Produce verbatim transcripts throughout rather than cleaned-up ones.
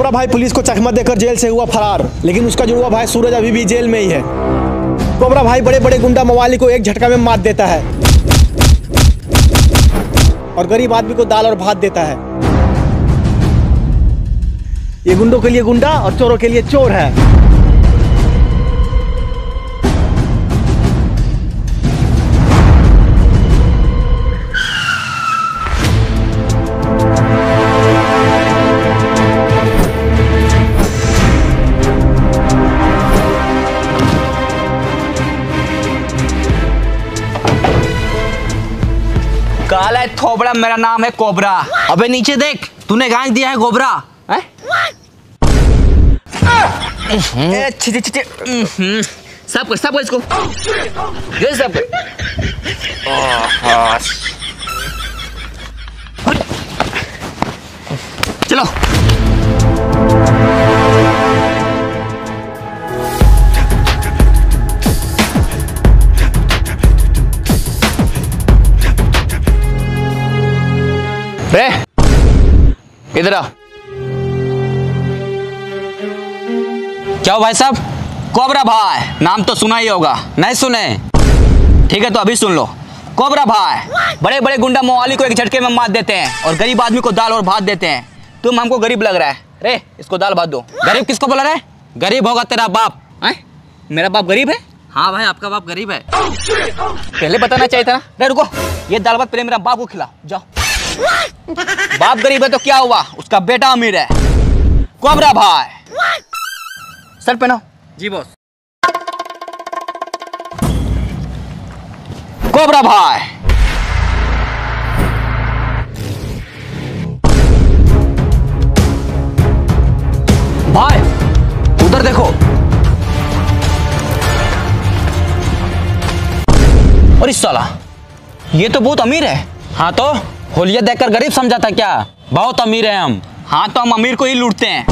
Cobra भाई police को चकमा देकर जेल से हुआ फरार, लेकिन उसका जुड़वा भाई सूरज अभी भी जेल में ही है। कोबरा भाई बड़े बड़े गुंडा मवाली को एक झटका में मार देता है और गरीब आदमी को दाल और भात देता है। ये गुंडों के लिए गुंडा और चोरों के लिए चोर है। काला है थोबड़ा, मेरा नाम है कोबरा। अबे नीचे देख, तूने गांज दिया है कोबरा। सब कर, सब कर इसको, ये सब कर। चलो रे, इधर आ। क्या हो भाई साहब? कोबरा भाई, नाम तो सुना ही होगा। नहीं सुने? ठीक है तो अभी सुन लो। कोबरा भाई बड़े बड़े गुंडा मवाली को एक झटके में मार देते हैं और गरीब आदमी को दाल और भात देते हैं। तुम हमको गरीब लग रहा है, रे इसको दाल भात दो। गरीब किसको बोला रे? गरीब होगा तेरा बाप। है? मेरा बाप गरीब है? हाँ भाई, आपका बाप गरीब है। पहले बताना चाहिए था ना। रे रुको, ये दाल भात पहले मेरा बाप को खिलाओ, जाओ। बाप गरीब है तो क्या हुआ, उसका बेटा अमीर है। कोबरा भाई सर पहनाओ। जी बॉस। कोबरा भाई भाई उधर देखो। और इस साला ये तो बहुत अमीर है। हाँ तो होलिया देखकर गरीब समझा था क्या? बहुत अमीर है हम। हाँ तो हम अमीर को ही लूटते हैं।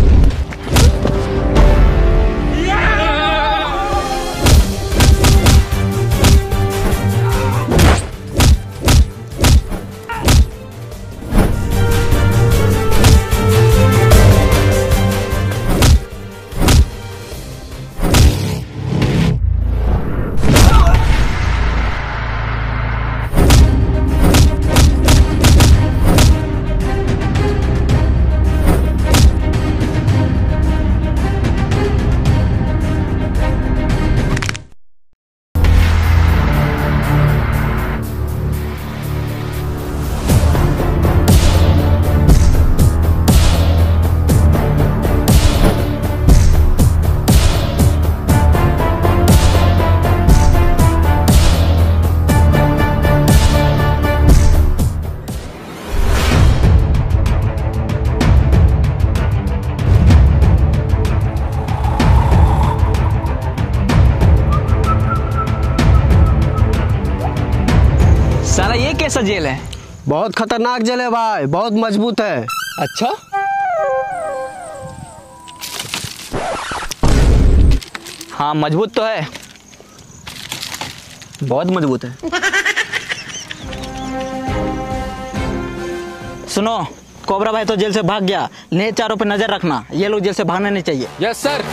साला ये कैसा जेल है? बहुत खतरनाक जेल है भाई, बहुत मजबूत है। अच्छा, हाँ मजबूत तो है, बहुत मजबूत है। सुनो, कोबरा भाई तो जेल से भाग गया, ने चारों पे नजर रखना, ये लोग जेल से भागना नहीं चाहिए। Yes sir.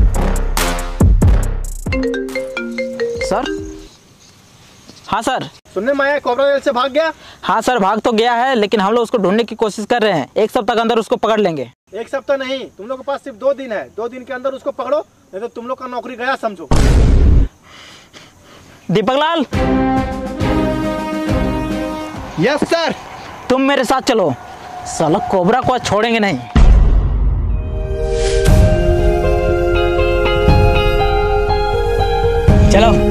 सर? हाँ सर। सुनने में आया कोबरा जेल से भाग गया। हाँ सर, भाग तो गया है, लेकिन हम लोग उसको ढूंढने की कोशिश कर रहे हैं। एक सप्ताह के अंदर उसको पकड़ लेंगे। एक सप्ताह नहीं, तुम लोग के पास सिर्फ दो दिन है। दो दिन के अंदर उसको पकड़ो, नहीं तो तुम लोग का नौकरी गया समझो। दीपक लाल। Yes sir. तुम मेरे साथ चलो, साला कोबरा को आज छोड़ेंगे नहीं। चलो।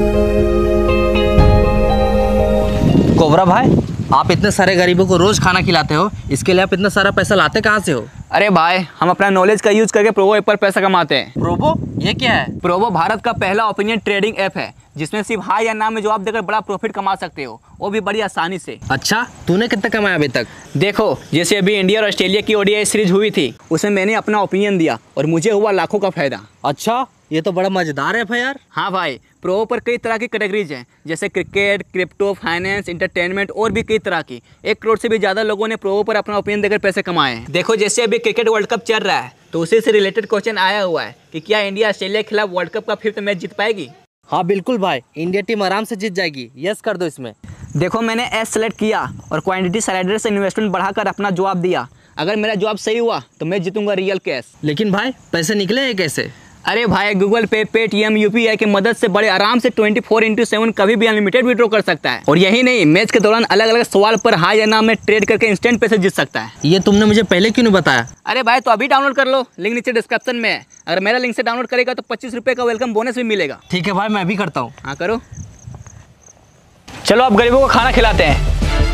कोबरा भाई, आप इतने सारे गरीबों को रोज खाना खिलाते हो, इसके लिए आप इतना सारा पैसा लाते कहाँ से हो? अरे भाई, हम अपना नॉलेज का यूज करके प्रोबो ऐप पर पैसा कमाते हैं। प्रोबो? ये क्या है? प्रोबो भारत का पहला ओपिनियन ट्रेडिंग ऐप है, जिसमें सिर्फ हाँ या ना में जवाब देकर बड़ा प्रॉफिट कमा सकते हो, वो भी बड़ी आसानी से। अच्छा, तूने कितना कमाया अभी तक? देखो, जैसे अभी इंडिया और ऑस्ट्रेलिया की ओडीआई सीरीज हुई थी, उसमें मैंने अपना ओपिनियन दिया और मुझे हुआ लाखों का फायदा। अच्छा, ये तो बड़ा मजेदार है भाई यार। हाँ भाई, प्रो पर कई तरह की कैटेगरीज हैं, जैसे क्रिकेट, क्रिप्टो, फाइनेंस, इंटरटेनमेंट और भी कई तरह की। एक करोड़ से भी ज़्यादा लोगों ने प्रो पर अपना ओपिनियन देकर पैसे कमाए हैं। देखो, जैसे अभी क्रिकेट वर्ल्ड कप चल रहा है, तो उसी से रिलेटेड क्वेश्चन आया हुआ है कि क्या इंडिया ऑस्ट्रेलिया के खिलाफ वर्ल्ड कप का फिफ्थ मैच जीत पाएगी। हाँ बिल्कुल भाई, इंडिया टीम आराम से जीत जाएगी। यस कर दो इसमें। देखो मैंने एस सेलेक्ट किया और क्वांटिटी स्लाइडर से इन्वेस्टमेंट बढ़ाकर अपना जवाब दिया। अगर मेरा जवाब सही हुआ तो मैं जीतूंगा रियल कैश। लेकिन भाई पैसे निकले हैं कैसे? अरे भाई गूगल पे, पेटीएम, यूपीआई की मदद से बड़े आराम से ट्वेंटी फोर इंटू सेवन कभी भी अनलिमिटेड विड्रॉ कर सकता है। और यही नहीं, मैच के दौरान अलग अलग सवाल पर हाँ या ना में ट्रेड करके इंस्टेंट पैसे जीत सकता है। ये तुमने मुझे पहले क्यों नहीं बताया? अरे भाई तो अभी डाउनलोड कर लो, लिंक नीचे डिस्क्रिप्शन में है। अगर मेरा लिंक से डाउनलोड करेगा तो पच्चीस रुपये का वेलकम बोनस भी मिलेगा। ठीक है भाई, मैं भी करता हूँ। हाँ करो। चलो अब गरीबों को खाना खिलाते हैं।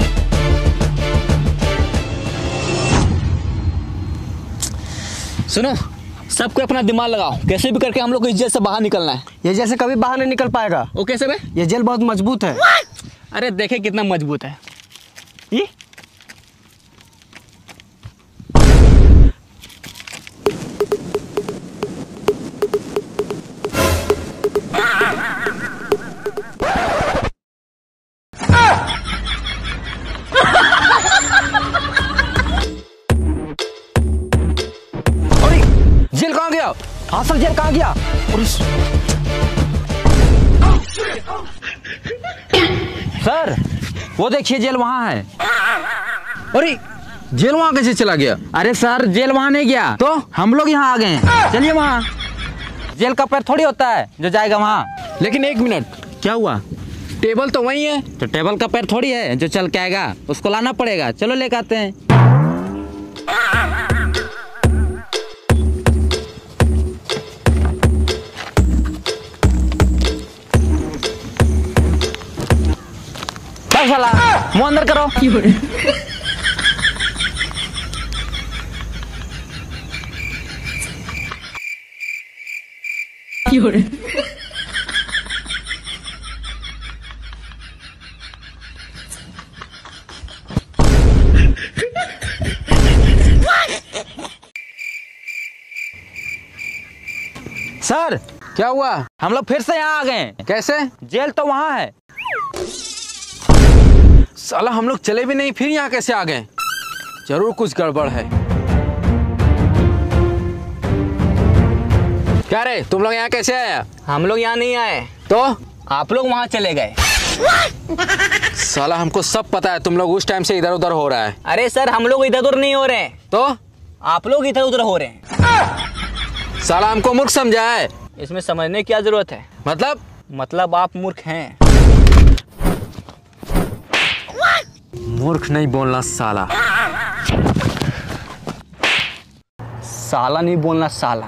सुनो, सबको अपना दिमाग लगाओ, कैसे भी करके हम लोग को इस जेल से बाहर निकलना है। ये जेल से कभी बाहर नहीं निकल पाएगा। वो कैसे बे? ये जेल बहुत मजबूत है। अरे देखे कितना मजबूत है ये। जेल कहाँ गया? हाँ सर, जेल कहाँ गया? सर वो देखिए जेल वहाँ है। अरे जेल वहाँ कैसे चला गया? अरे सर जेल वहाँ नहीं गया तो हम लोग यहाँ आ गए हैं। चलिए वहाँ। जेल का पैर थोड़ी होता है जो जाएगा वहाँ। लेकिन एक मिनट, क्या हुआ? टेबल तो वही है। तो टेबल का पैर थोड़ी है जो चल के आएगा, उसको लाना पड़ेगा। चलो लेकर आते हैं। साला मुंह अंदर करो। सर क्या हुआ? हम लोग फिर से यहाँ आ गए। कैसे? जेल तो वहाँ है। साला हम लोग चले भी नहीं, फिर यहाँ कैसे आ गए? जरूर कुछ गड़बड़ है। क्या रे, तुम लोग यहाँ कैसे आए? हम लोग यहाँ नहीं आए तो आप लोग वहाँ चले गए। साला हमको सब पता है, तुम लोग उस टाइम से इधर उधर हो रहा है। अरे सर हम लोग इधर उधर नहीं हो रहे हैं, तो आप लोग इधर उधर हो रहे हैं। साला हमको मूर्ख समझा है। इसमें समझने की क्या जरूरत है? मतलब मतलब आप मूर्ख हैं। मूर्ख नहीं बोलना साला। साला नहीं बोलना साला।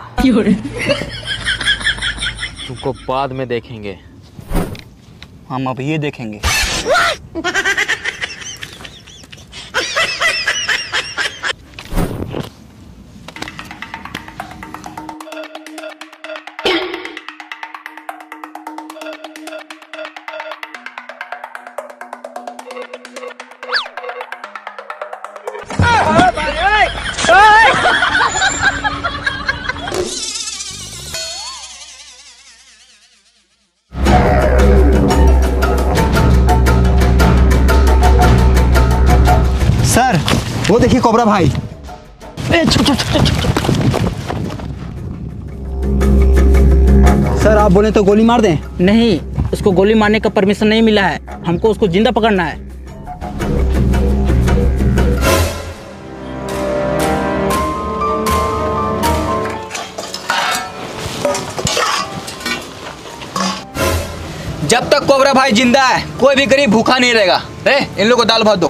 तुमको बाद में देखेंगे। हम अब ये देखेंगे। सर वो देखिए कोबरा भाई। ए, छुप, छुप, छुप, छुप, छुप। सर आप बोले तो गोली मार दें। नहीं, उसको गोली मारने का परमिशन नहीं मिला है, हमको उसको जिंदा पकड़ना है। जब तक कोबरा भाई जिंदा है कोई भी गरीब भूखा नहीं रहेगा। रे इन लोगों को दाल भात दो।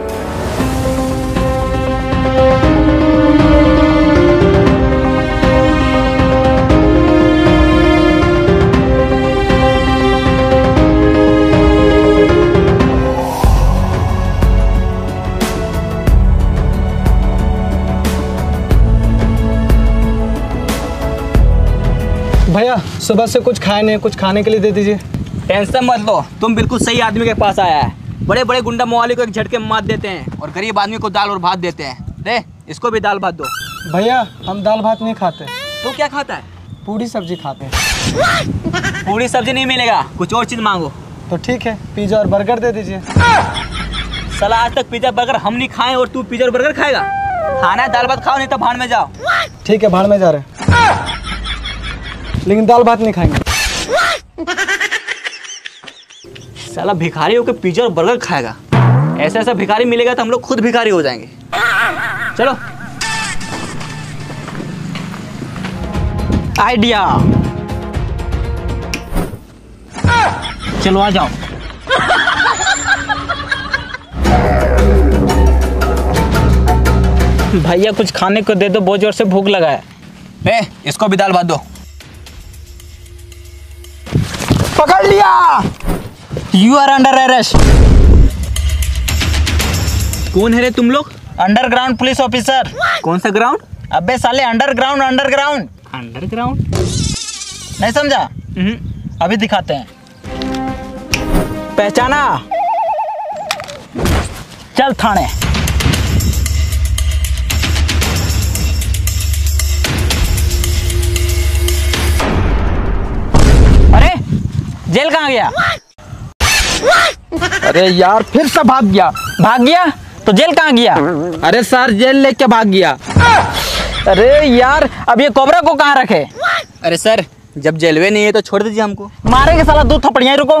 भैया सुबह से कुछ खाए नहीं, कुछ खाने के लिए दे दीजिए। टेंशन मत लो, तुम बिल्कुल सही आदमी के पास आया है। बड़े बड़े गुंडा मवाली को एक झटके में मार देते हैं और गरीब आदमी को दाल और भात देते हैं। रे इसको भी दाल भात दो। भैया हम दाल भात नहीं खाते। तो क्या खाता है? पूरी सब्जी खाते हैं। पूरी सब्जी नहीं मिलेगा, कुछ और चीज मांगो। तो ठीक है, पिज्जा और बर्गर दे दीजिए। साला आज तक पिज्जा बर्गर हम नहीं खाए और तू पिज्जा और बर्गर खाएगा? खाना है दाल भात खाओ, नहीं तो भाड़ में जाओ। ठीक है, भाड़ में जा रहे हैं, लेकिन दाल भात नहीं खाएंगे। साला भिखारी होकर पिज्जा और बर्गर खाएगा। ऐसा ऐसा भिखारी मिलेगा तो हम लोग खुद भिखारी हो जाएंगे। चलो। आइडिया। चलो आ जाओ। भैया कुछ खाने को दे दो, बहुत जोर से भूख लगा है। ए, इसको भी दाल भात दो। पकड़ लिया। You are under arrest. कौन है रे तुम लोग? Underground police officer. कौन सा ग्राउंड? अबे साले अंडरग्राउंड अंडरग्राउंड अंडरग्राउंड। नहीं समझा? अभी दिखाते हैं। पहचाना? चल थाने। अरे जेल कहाँ गया? अरे यार फिर से भाग गया। भाग गया तो जेल कहाँ गया? अरे सर जेल लेके भाग गया। अरे यार अब ये कोबरा को कहाँ रखे? अरे सर, जब जेलवे नहीं है तो छोड़ दीजिए हमको। मारेंगे साला दो थप्पड़ियाँ। रुको।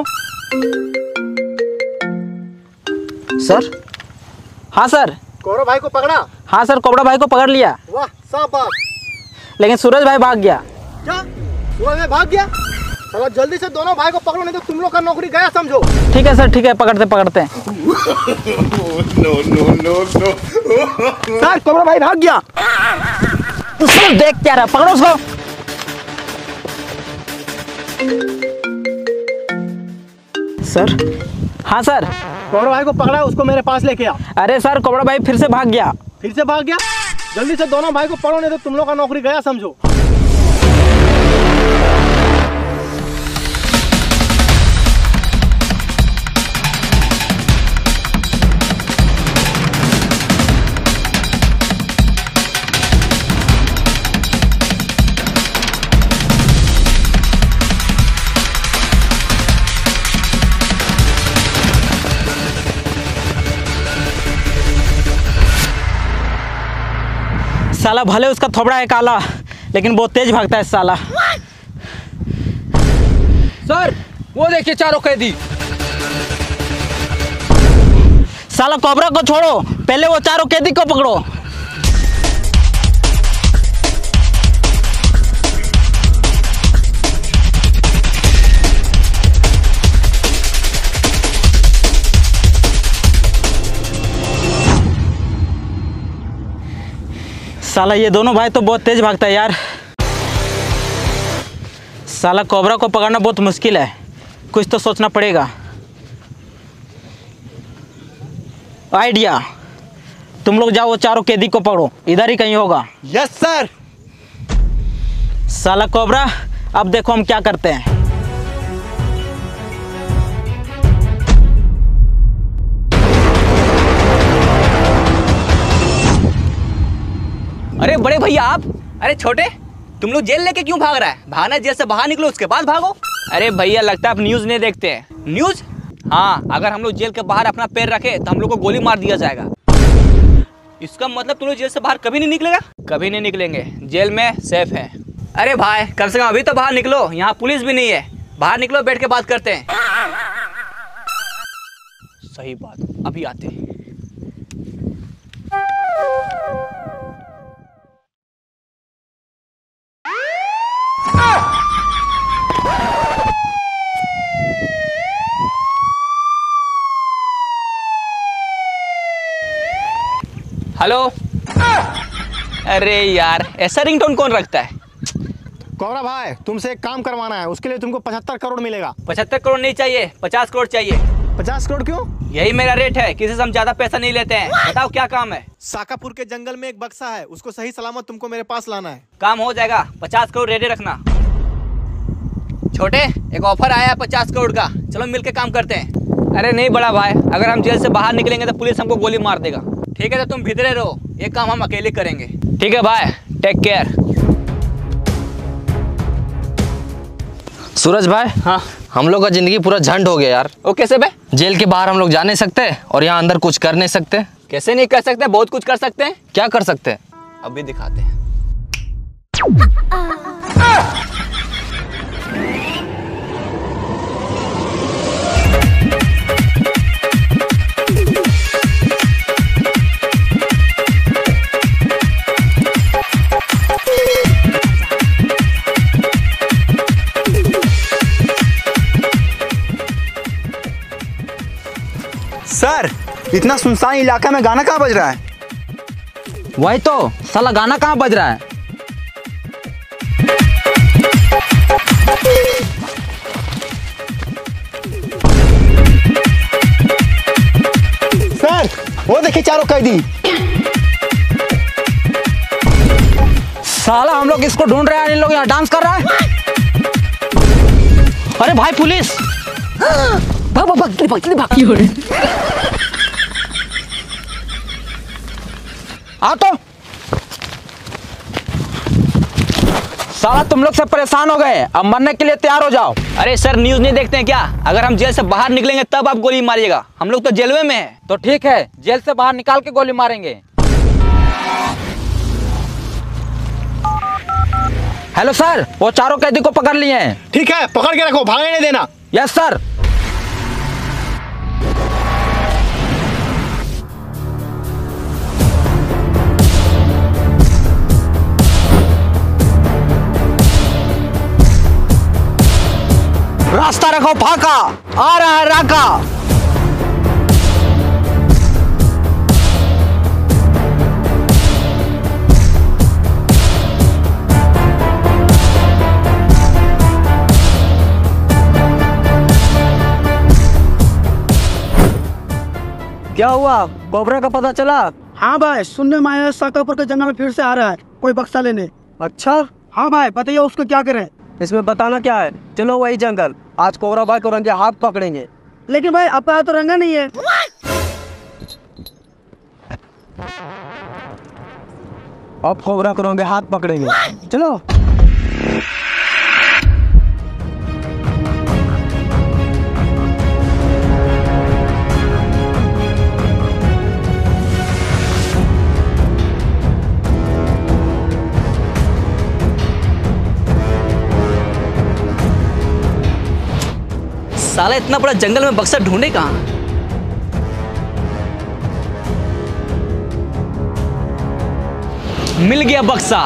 सर। हाँ सर। कोबरा भाई को पकड़ा? हाँ सर, कोबरा भाई को पकड़ लिया। वाह, शाबाश। लेकिन सूरज भाई भाग गया। क्या सूरज भाई भाग गया? चलो जल्दी से दोनों भाई को पकड़ो, नहीं तो तुम लोग का नौकरी गया समझो। ठीक है सर, ठीक है, पकड़ते पकड़ते हैं। सर कोबरा भाई भाग गया। तो सर देख क्या रहा, पकड़ो उसको। सर। हाँ सर। कोबरा भाई को पकड़ा, उसको मेरे पास लेके आ। अरे सर कोबरा भाई फिर से भाग गया। फिर से भाग गया? जल्दी से दोनों भाई को पकड़ो, नहीं तो तुम लोग का नौकरी गया समझो। साला भले उसका थोबड़ा है काला, लेकिन बहुत तेज भागता है साला। सर वो देखिए चारों कैदी। साला कोबरा को छोड़ो, पहले वो चारों कैदी को पकड़ो। साला ये दोनों भाई तो बहुत तेज भागता है यार। साला कोबरा को पकड़ना बहुत मुश्किल है, कुछ तो सोचना पड़ेगा। आइडिया। तुम लोग जाओ, वो चारों कैदी को पकड़ो, इधर ही कहीं होगा। Yes sir. साला कोबरा, अब देखो हम क्या करते हैं। अरे बड़े भैया आप। अरे छोटे, तुम लोग जेल लेके क्यों भाग रहा है? भागना, जेल से बाहर निकलो उसके बाद भागो। अरे भैया लगता है आप न्यूज नहीं देखते हैं। न्यूज? हाँ, अगर हम लोग जेल के बाहर अपना पैर रखे तो हम लोग को गोली मार दिया जाएगा। इसका मतलब तुम लोग जेल से बाहर कभी नहीं निकलेगा? कभी नहीं निकलेंगे, जेल में सेफ है। अरे भाई कम से कम अभी तो बाहर निकलो, यहाँ पुलिस भी नहीं है। बाहर निकलो, बैठ के बात करते हैं। सही बात, अभी आते हैं। हेलो। अरे यार, ऐसा रिंगटोन कौन रखता है? कोबरा भाई, तुमसे एक काम करवाना है, उसके लिए तुमको पचहत्तर करोड़ मिलेगा। पचहत्तर करोड़ नहीं चाहिए, पचास करोड़ चाहिए। पचास करोड़ क्यों? यही मेरा रेट है, किसी से हम ज्यादा पैसा नहीं लेते हैं। बताओ क्या काम है? साकापुर के जंगल में एक बक्सा है, उसको सही सलामत तुमको मेरे पास लाना है। काम हो जाएगा, पचास करोड़ रेडी रखना। छोटे, एक ऑफर आया है पचास करोड़ का, चलो मिलके काम करते हैं। अरे नहीं बड़ा भाई, अगर हम जेल से बाहर निकलेंगे तो पुलिस हमको गोली मार देगा। ठीक है तो तुम भीतरे रहो, ये काम हम अकेले करेंगे। ठीक है भाई, टेक केयर। सूरज भाई। हाँ। हम लोग का जिंदगी पूरा झंड हो गया यार। ओ कैसे बे? जेल के बाहर हम लोग जा नहीं सकते और यहाँ अंदर कुछ कर नहीं सकते। कैसे नहीं कर सकते, बहुत कुछ कर सकते हैं। क्या कर सकते हैं? अभी दिखाते हैं। सर, इतना सुनसान इलाका में गाना कहाँ बज रहा है? वही तो, साला गाना कहाँ बज रहा है? सर, वो देखिए चारों कैदी। साला हम लोग इसको ढूंढ रहे हैं, इन लोग यहाँ डांस कर रहा है। अरे भाई पुलिस! भाग भाग भाग भाग भाग। आ तो साला तुम लोग सब परेशान हो गए, अब मरने के लिए तैयार हो जाओ। अरे सर, न्यूज नहीं देखते हैं क्या? अगर हम जेल से बाहर निकलेंगे तब आप गोली मारिएगा, हम लोग तो जेल में हैं। तो ठीक है, जेल से बाहर निकाल के गोली मारेंगे। हेलो सर, वो चारों कैदी को पकड़ लिए हैं। ठीक है, पकड़ के रखो, भागने नहीं देना। Yes sir. रास्ता रखो फाका, आ रहा है राका। क्या हुआ, कोबरा का पता चला? हाँ भाई, सुनने में आया साकापुर के जंगल में फिर से आ रहा है कोई बक्सा लेने। अच्छा, हाँ भाई, बताइए उसको क्या करें। इसमें बताना क्या है, चलो वही जंगल, आज कोबरा भाई को रंगे हाथ पकड़ेंगे। लेकिन भाई आपका हाथ तो रंगा नहीं है। अब कोबरा को रंगे हाथ पकड़ेंगे, चलो। साला इतना बड़ा जंगल में बक्सा ढूंढे कहाँ? मिल गया बक्सा।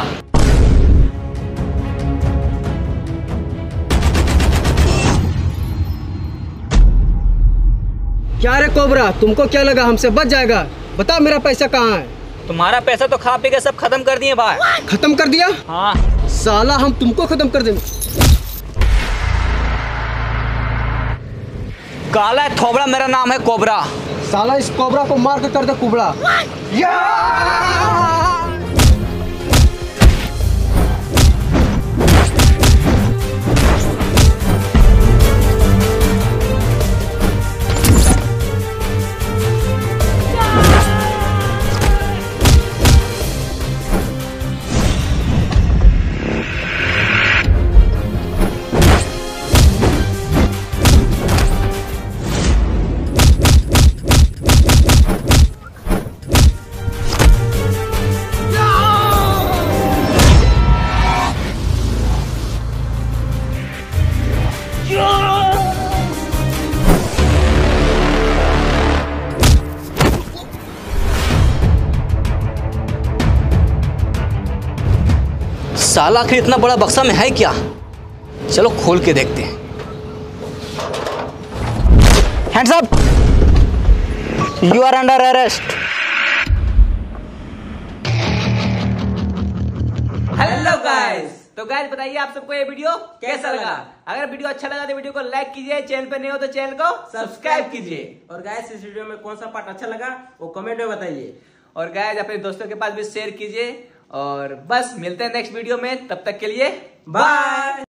क्या रे कोबरा, तुमको क्या लगा हमसे बच जाएगा? बताओ मेरा पैसा कहाँ है? तुम्हारा पैसा तो खा पी के सब खत्म कर दिए भाई। खत्म कर दिया? हाँ। साला हम तुमको खत्म कर देंगे। काला है थोबड़ा, मेरा नाम है कोबरा। साला इस कोबरा को मार के कर दे कुबड़ा। साला आखिर इतना बड़ा बक्सा में है क्या? चलो खोल के देखते हैं। Hands up, you are under arrest. Hello guys, तो गाइस बताइए आप सबको ये वीडियो कैसा लगा? अगर वीडियो अच्छा लगा तो वीडियो को लाइक कीजिए, चैनल पे नहीं हो तो चैनल को सब्सक्राइब कीजिए। और गाइस, इस वीडियो में कौन सा पार्ट अच्छा लगा वो कमेंट में बताइए। और गाइस अपने दोस्तों के पास भी शेयर कीजिए। और बस मिलते हैं नेक्स्ट वीडियो में, तब तक के लिए बाय।